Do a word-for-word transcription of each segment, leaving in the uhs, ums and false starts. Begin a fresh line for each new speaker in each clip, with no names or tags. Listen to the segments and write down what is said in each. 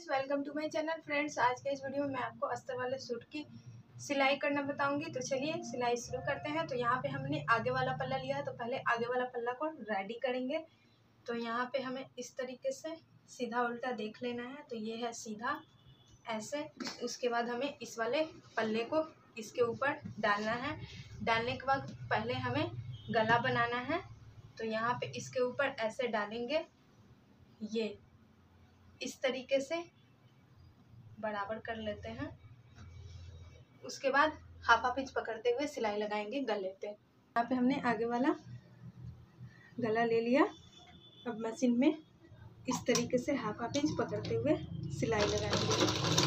Friends, welcome to my channel. Friends, आज के इस वीडियो में मैं आपको अस्तर वाले सूट की सिलाई करना बताऊंगी। तो चलिए सिलाई शुरू करते हैं। तो यहाँ पे हमने आगे वाला पल्ला लिया है, तो पहले आगे वाला पल्ला को रेडी करेंगे। तो यहाँ पे हमें इस तरीके से सीधा उल्टा देख लेना है। तो ये है सीधा ऐसे। उसके बाद हमें इस वाले पल्ले को इसके ऊपर डालना है। डालने के बाद पहले हमें गला बनाना है। तो यहाँ पे इसके ऊपर ऐसे डालेंगे, ये इस तरीके से बराबर कर लेते हैं। उसके बाद हाफ हाफ इंच पकड़ते हुए सिलाई लगाएंगे गले पे। यहाँ पे हमने आगे वाला गला ले लिया। अब मशीन में इस तरीके से हाफ हाफ इंच पकड़ते हुए सिलाई लगाएंगे।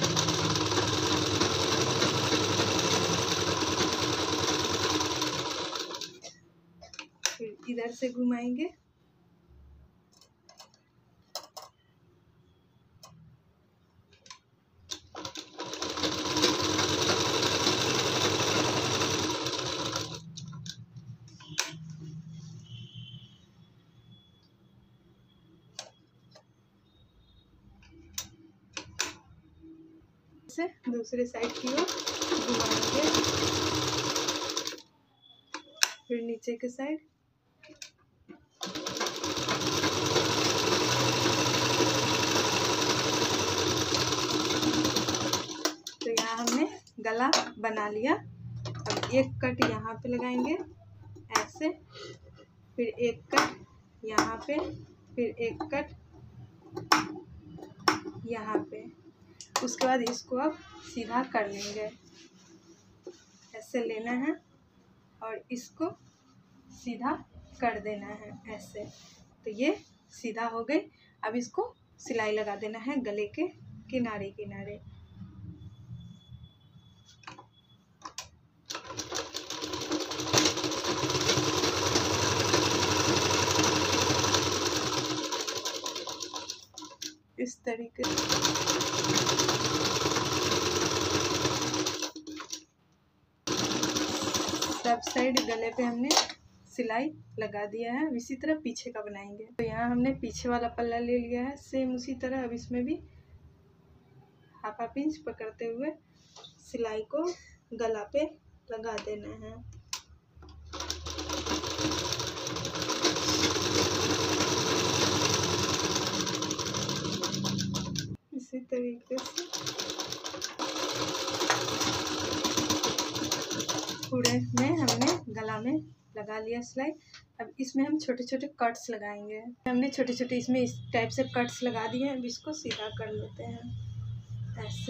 फिर इधर से घुमाएंगे। से दूसरे साइड की ओर घुमाएंगे। फिर नीचे के साइड तो यहाँ हमने गला बना लिया। अब एक कट यहाँ पे लगाएंगे ऐसे, फिर एक कट यहाँ पे, फिर एक कट यहाँ पे। उसके बाद इसको अब सीधा कर लेंगे। ऐसे लेना है और इसको सीधा कर देना है ऐसे। तो ये सीधा हो गई। अब इसको सिलाई लगा देना है गले के किनारे किनारे। इस तरीके से सब साइड गले पे हमने सिलाई लगा दिया है। इसी तरह पीछे का बनाएंगे। तो यहाँ हमने पीछे वाला पल्ला ले लिया है, सेम उसी तरह। अब इसमें भी हाफ हाफ इंच पकड़ते हुए सिलाई को गला पे लगा देना है। इसी तरीके से पूरे में हमने गला में लगा लिया सिलाई। अब इसमें हम छोटे छोटे कट्स लगाएंगे। हमने छोटे छोटे इसमें इस टाइप से कट्स लगा दिए हैं। अब इसको सीधा कर लेते हैं ऐसे।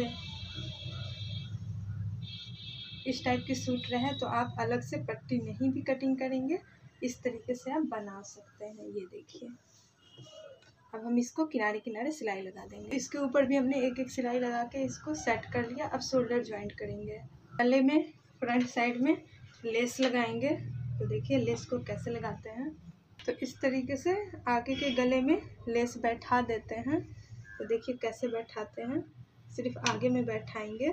इस टाइप की सूट रहे तो आप अलग से पट्टी नहीं भी कटिंग करेंगे, इस तरीके से आप बना सकते हैं। ये देखिए, अब हम इसको किनारे किनारे सिलाई लगा देंगे। इसके ऊपर भी हमने एक एक सिलाई लगा के इसको सेट कर लिया। अब शोल्डर ज्वाइंट करेंगे। गले में फ्रंट साइड में लेस लगाएंगे। तो देखिए लेस को कैसे लगाते हैं। तो इस तरीके से आगे के गले में लेस बैठा देते हैं। तो देखिए कैसे बैठाते हैं, सिर्फ आगे में बैठाएंगे।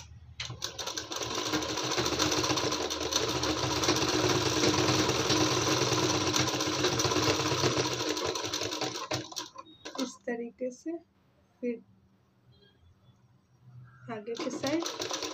इस तरीके से फिर आगे के साइड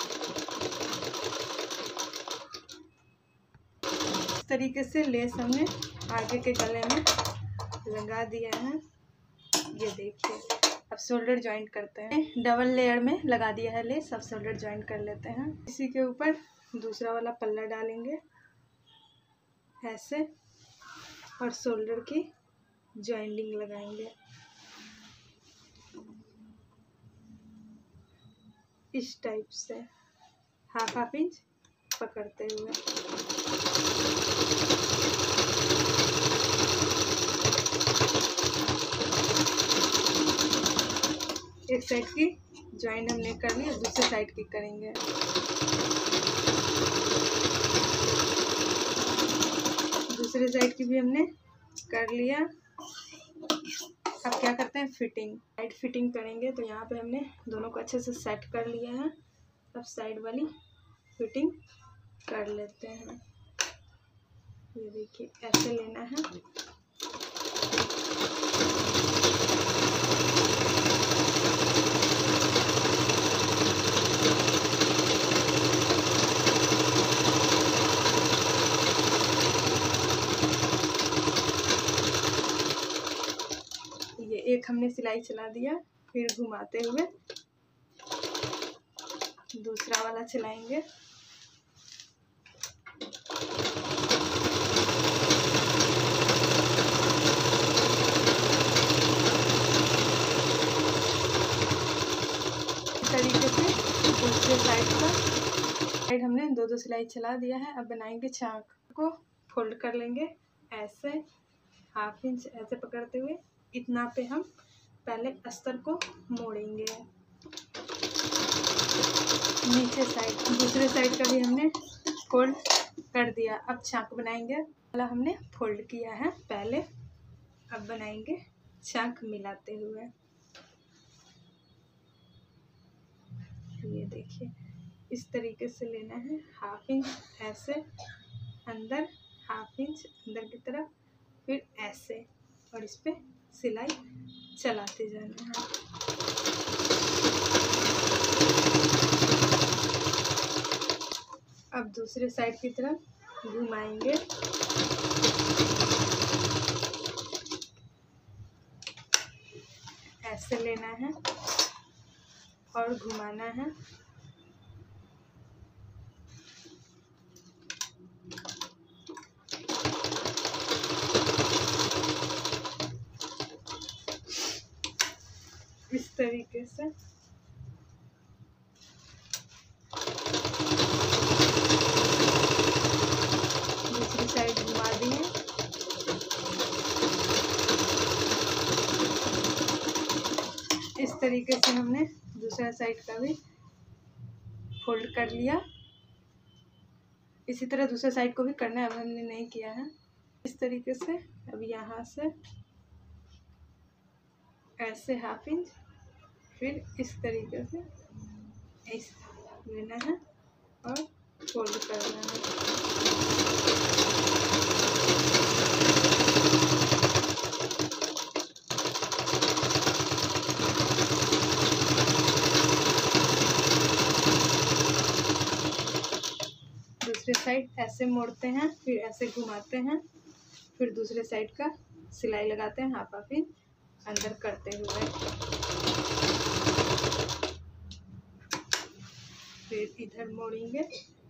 इस तरीके से लेस हमने आगे के गले में लगा दिया है। ये देखिए, अब शोल्डर ज्वाइंट करते हैं। डबल लेयर में लगा दिया है लेस। अब शोल्डर ज्वाइंट कर लेते हैं। इसी के ऊपर दूसरा वाला पल्ला डालेंगे ऐसे और शोल्डर की ज्वाइंटिंग लगाएंगे इस टाइप से हाफ हाफ इंच पकड़ते हुए। एक साइड की ज्वाइंट हमने कर ली, दूसरे साइड की करेंगे। दूसरे साइड की भी हमने कर लिया। अब क्या करते हैं, फिटिंग साइड फिटिंग करेंगे। तो यहाँ पे हमने दोनों को अच्छे से सेट कर लिया है। अब साइड वाली फिटिंग कर लेते हैं। ये देखिए ऐसे लेना है। हमने सिलाई चला दिया, फिर घुमाते हुए दूसरा वाला चलाएंगे। इस तरीके से दूसरे साइड का साइड हमने दो दो सिलाई चला दिया है। अब बनाएंगे चाक को। फोल्ड कर लेंगे ऐसे, हाफ इंच ऐसे पकड़ते हुए इतना पे हम पहले अस्तर को मोड़ेंगे। नीचे साइड दूसरे साइड का भी हमने फोल्ड कर दिया। अब चाक बनाएंगे। पहला हमने फोल्ड किया है पहले, अब बनाएंगे चाक मिलाते हुए। ये देखिए इस तरीके से लेना है, हाफ इंच ऐसे अंदर, हाफ इंच अंदर की तरफ, फिर ऐसे, और इस पे सिलाई चलाते जाना है। अब दूसरे साइड की तरफ घुमाएंगे। ऐसे लेना है और घुमाना है। इस तरीके से दूसरी साइड घुमा दिए। इस तरीके से हमने दूसरा साइड का भी फोल्ड कर लिया। इसी तरह दूसरे साइड को भी करना है, अब हमने नहीं किया है। इस तरीके से अब यहाँ से ऐसे हाफ इंच, फिर इस तरीके से ऐसे लेना है और फोल्ड करना है। दूसरे साइड ऐसे मोड़ते हैं, फिर ऐसे घुमाते हैं, फिर दूसरे साइड का सिलाई लगाते हैं हाफ हाफ इंच अंदर करते हुए। फिर इधर मोड़ेंगे।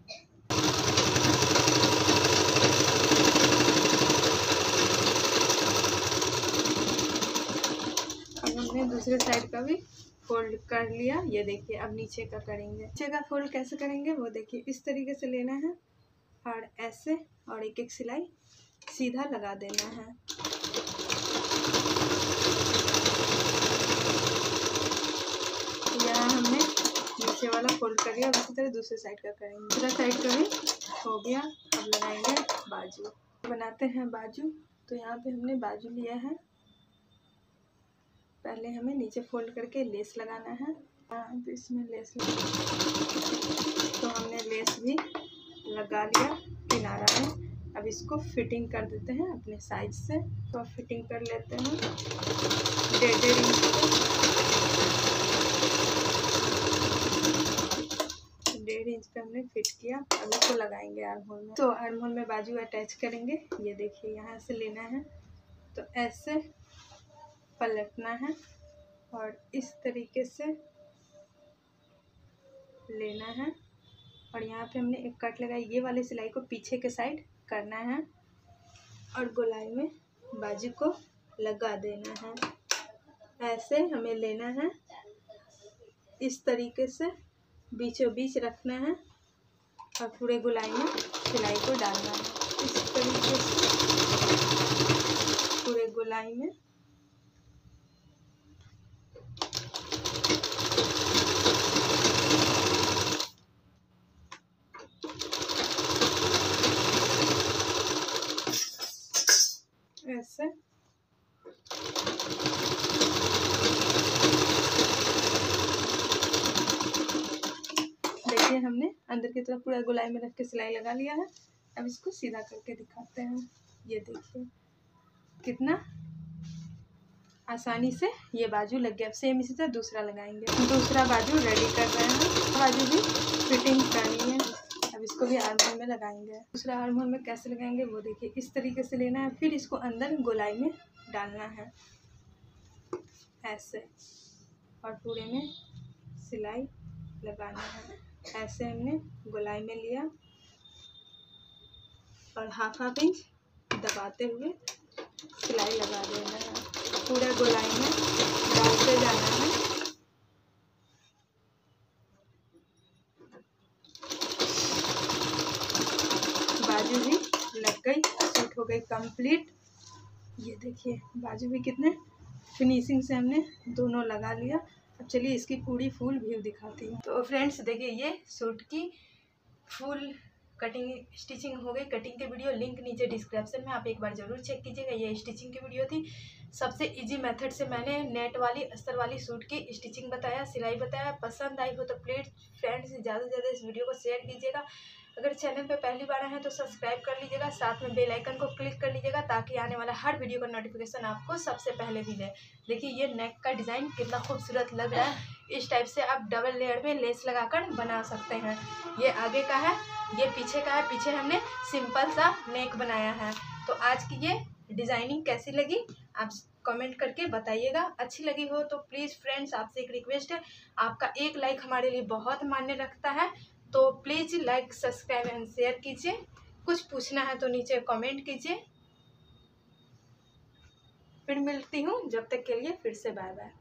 अब हमने दूसरे साइड का भी फोल्ड कर लिया। ये देखिए अब नीचे का करेंगे। नीचे का फोल्ड कैसे करेंगे वो देखिए, इस तरीके से लेना है और ऐसे, और एक एक सिलाई सीधा लगा देना है। यहाँ हमने नीचे वाला फोल्ड कर लिया। उसी तरह दूसरे साइड का करेंगे। दूसरा साइड का भी हो गया। अब लगाएंगे बाजू। बनाते हैं बाजू। तो यहाँ पे हमने बाजू लिया है। पहले हमें नीचे फोल्ड करके लेस लगाना है। हाँ तो इसमें लेस तो हमने लेस भी लगा लिया किनारा में। अब इसको फिटिंग कर देते हैं अपने साइज से। तो फिटिंग कर लेते हैं डेढ़ डेढ़ इंच डेढ़ इंच पे हमने फिट किया। अब इसको लगाएंगे आर्म होल में। तो आर्म होल में बाजू अटैच करेंगे। ये देखिए यहाँ से लेना है, तो ऐसे पलटना है और इस तरीके से लेना है। और यहाँ पे हमने एक कट लगाई। ये वाली सिलाई को पीछे के साइड करना है और गोलाई में बाजू को लगा देना है। ऐसे हमें लेना है, इस तरीके से बीचों बीच रखना है और पूरे गोलाई में सिलाई को डालना है। इस तरीके से पूरे गोलाई में ऐसे देखिए हमने अंदर की तरफ पूरा गोलाई में रख के सिलाई लगा लिया है। अब इसको सीधा करके दिखाते हैं। ये देखिए कितना आसानी से ये बाजू लग गया। अब सेम इसी तरह दूसरा लगाएंगे। दूसरा बाजू रेडी कर रहे हैं। बाजू भी फिटिंग करनी है। अब इसको भी आर्म होल में लगाएंगे। दूसरा आर्म होल में कैसे लगाएंगे वो देखिए, इस तरीके से लेना है, फिर इसको अंदर गोलाई में डालना है। ऐसे, और पूरे में सिलाई लगाना है। ऐसे हमने गोलाई में लिया और हाफ हाफ इंच दबाते हुए सिलाई लगा देना है। पूरा गोलाई में डालते जाना है। बाजू भी लग गई, सूट हो गई कंप्लीट। ये देखिए बाजू भी कितने फिनिशिंग से हमने दोनों लगा लिया। अब चलिए इसकी पूरी फुल व्यू दिखाती हूँ। तो फ्रेंड्स देखिए ये सूट की फुल कटिंग स्टिचिंग हो गई। कटिंग के वीडियो लिंक नीचे डिस्क्रिप्शन में, आप एक बार जरूर चेक कीजिएगा। ये स्टिचिंग की वीडियो थी। सबसे इजी मेथड से मैंने नेट वाली अस्तर वाली सूट की स्टिचिंग बताया, सिलाई बताया। पसंद आई हो तो प्लीज़ फ्रेंड्स ज़्यादा से ज़्यादा इस वीडियो को शेयर कीजिएगा। अगर चैनल पे पहली बार आए हैं तो सब्सक्राइब कर लीजिएगा, साथ में बेल आइकन को क्लिक कर लीजिएगा ताकि आने वाला हर वीडियो का नोटिफिकेशन आपको सबसे पहले मिले। देखिए ये नेक का डिज़ाइन कितना खूबसूरत लग रहा है। इस टाइप से आप डबल लेयर में लेस लगाकर बना सकते हैं। ये आगे का है, ये पीछे का है। पीछे हमने सिंपल सा नेक बनाया है। तो आज की ये डिज़ाइनिंग कैसी लगी आप कमेंट करके बताइएगा। अच्छी लगी हो तो प्लीज़ फ्रेंड्स आपसे एक रिक्वेस्ट है, आपका एक लाइक हमारे लिए बहुत मायने रखता है। तो please like subscribe and share कीजिए। कुछ पूछना है तो नीचे कमेंट कीजिए। फिर मिलती हूँ, जब तक के लिए फिर से बाय बाय।